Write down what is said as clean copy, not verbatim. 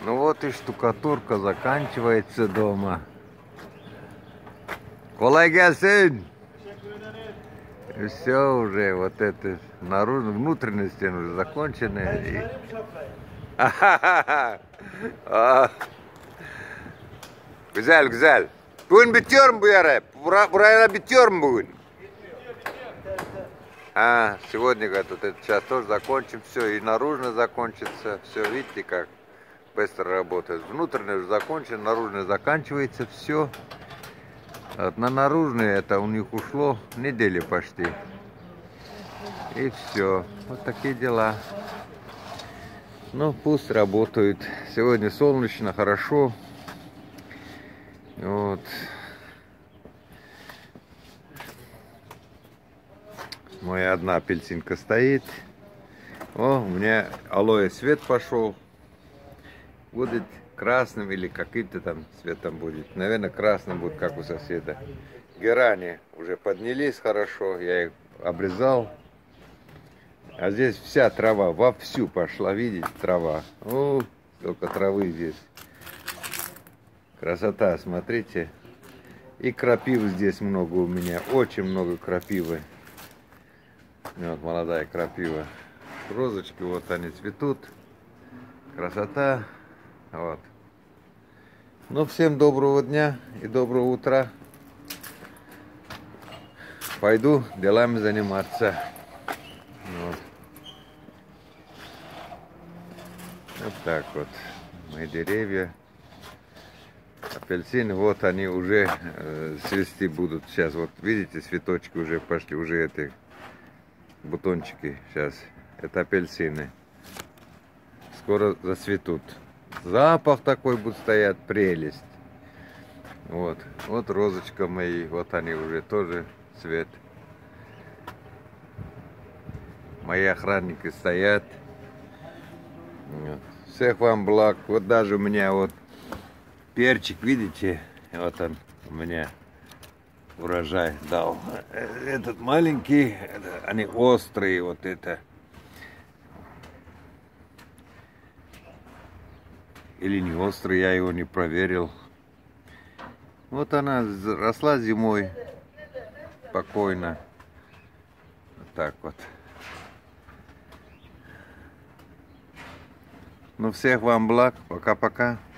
Ну вот и штукатурка заканчивается дома. Kolay gelsin. Все уже, вот это наружу, внутренние стены уже закончены. Güzel güzel. Bugün bitiyor mu bu yere? Buraya bitiyor mu bugün? Сегодня, говорят, вот это сейчас тоже закончим, все, и наружно закончится, все, видите, как быстро работает. Внутреннее уже закончено, наружное заканчивается, все. Вот на наружное это у них ушло недели почти. И все, вот такие дела. Ну, пусть работают. Сегодня солнечно, хорошо. Вот. Моя одна апельсинка стоит. О, у меня алоэ свет пошел. Будет красным или каким-то там цветом будет. Наверное, красным будет, как у соседа. Герани уже поднялись хорошо. Я их обрезал. А здесь вся трава вовсю пошла. Видите, трава. О, сколько травы здесь. Красота, смотрите. И крапивы здесь много у меня. Очень много крапивы. Вот молодая крапива. Розочки, вот они цветут. Красота. Вот. Ну, всем доброго дня и доброго утра. Пойду делами заниматься. Вот. Вот так вот. Мои деревья. Апельсины, вот они уже цвести будут. Сейчас вот видите, цветочки уже пошли, уже эти бутончики сейчас. Это апельсины. Скоро зацветут. Запах такой будет стоять, прелесть. Вот, вот розочка мои, вот они уже тоже цвет. Мои охранники стоят. Вот. Всех вам благ. Вот даже у меня вот перчик, видите, вот он у меня урожай дал. Этот маленький, они острые, вот это. Или не острый, я его не проверил. Вот она росла зимой спокойно. Вот так вот. Ну, всех вам благ. Пока-пока.